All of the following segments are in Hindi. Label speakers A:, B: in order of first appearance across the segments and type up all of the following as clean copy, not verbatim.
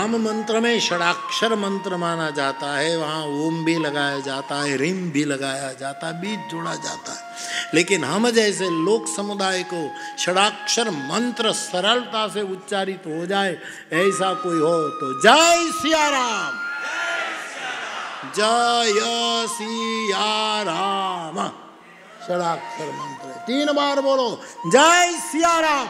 A: राम मंत्र में षडाक्षर मंत्र माना जाता है, वहाँ ओम भी लगाया जाता है, रिम भी लगाया जाता है, बीज जोड़ा जाता है। लेकिन हम जैसे लोक समुदाय को षडाक्षर मंत्र सरलता से उच्चारित हो जाए ऐसा कोई हो तो जय सिया राम, जय सिया राम। षडाक्षर मंत्र 3 बार बोलो, जय सिया राम।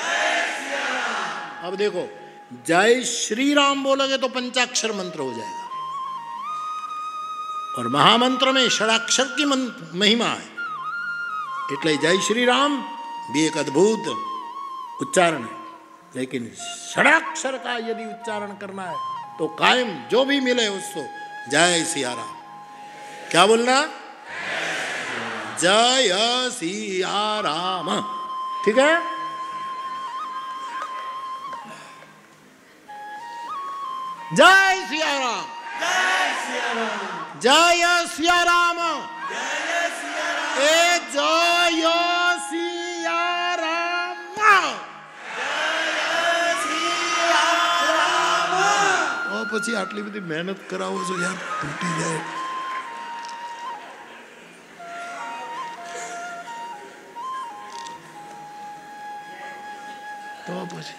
A: अब देखो, जय श्री राम बोलोगे तो पंचाक्षर मंत्र हो जाएगा, और महामंत्र में षडाक्षर की महिमा है, એટલે जय श्री राम भी एक अद्भुत उच्चारण है। लेकिन षडाक्षर का यदि उच्चारण करना है तो कायम जो भी मिले उसको जय सिया राम। क्या बोलना? जय सिया राम। ठीक है? जय सिया राम, जय सिया राम, जय सिया राम, जय सिया राम, ए जय सिया राम, जय सिया राम। और પછી આટલી બધી મહેનત કરાવો છો યાર, તૂટી જાય। तो પછી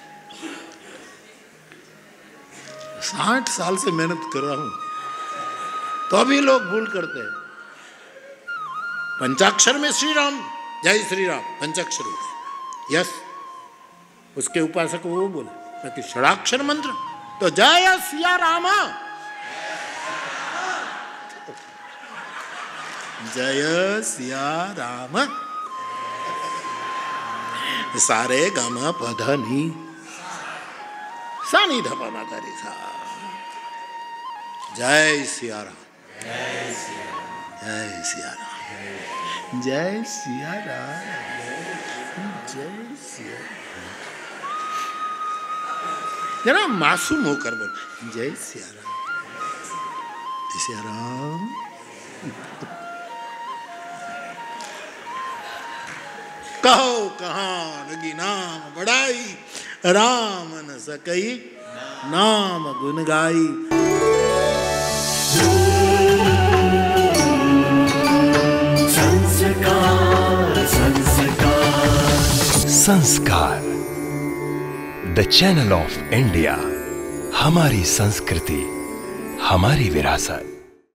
A: 60 साल से मेहनत कर रहा हूं तो अभी लोग भूल करते हैं। पंचाक्षर में श्री राम, जय श्री राम पंचाक्षर हो गए, यस, उसके उपासक वो बोले। बाकी षडाक्षर मंत्र तो जय सिया राम, जय सिया राम। सारे गम पधनी सानी धपना करे सा। जय सिया राम, जय सिया राम, जय सिया राम, जय सिया राम, जय सिया। जरा मासूम होकर बोल, जय सिया राम, जय सिया राम। कहो कहाँ लगी नाम बढ़ाई, राम न सकई नाम गुन गाई।
B: संस्कार संस्कार संस्कार, द चैनल ऑफ इंडिया। हमारी संस्कृति, हमारी विरासत।